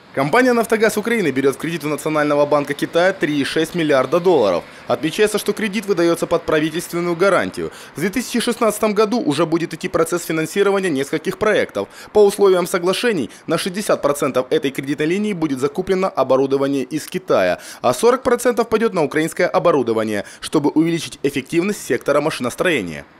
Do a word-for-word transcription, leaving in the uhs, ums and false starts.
Компания «Нафтогаз Украины» берет в кредит у Национального банка Китая три и шесть миллиарда долларов. Отмечается, что кредит выдается под правительственную гарантию. В две тысячи шестнадцатом году уже будет идти процесс финансирования нескольких проектов. По условиям соглашений, на шестьдесят процентов этой кредитной линии будет закуплено оборудование из Китая, а сорок процентов пойдет на украинское оборудование, чтобы увеличить эффективность сектора машиностроения.